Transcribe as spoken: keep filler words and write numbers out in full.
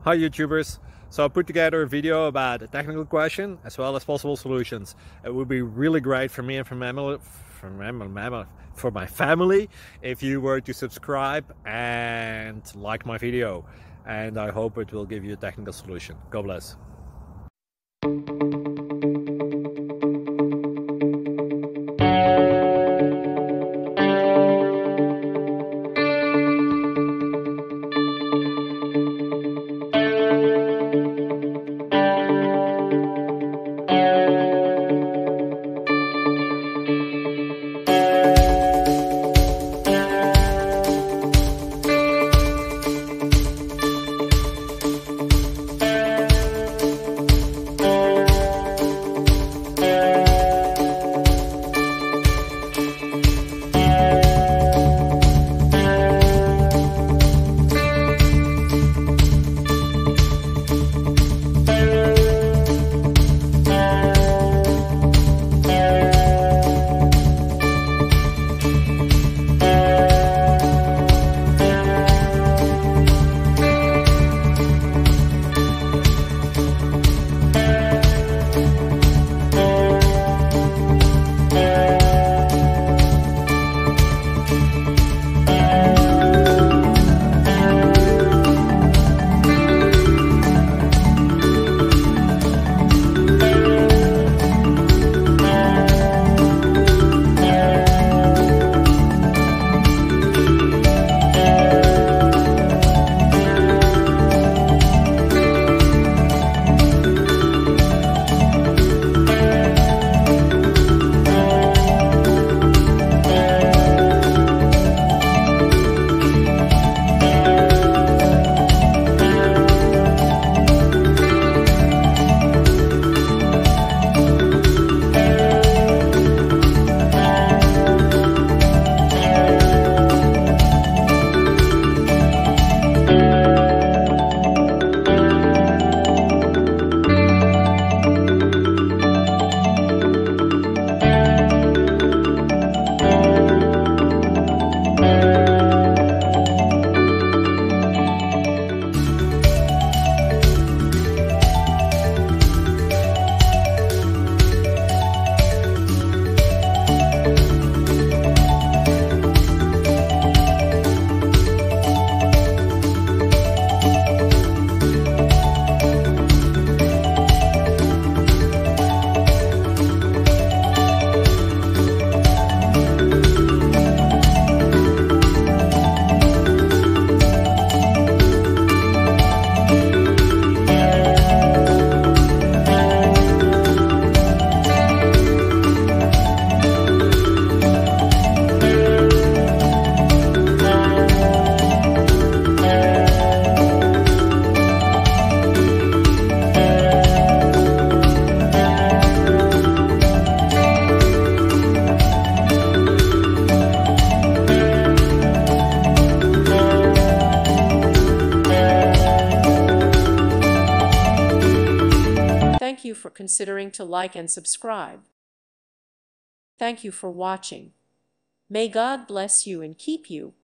Hi YouTubers! So I put together a video about a technical question as well as possible solutions. It would be really great for me and for, mammal, for, mammal, for my family if you were to subscribe and like my video. And I hope it will give you a technical solution. God bless. Thank you for considering to like and subscribe. Thank you for watching. May God bless you and keep you.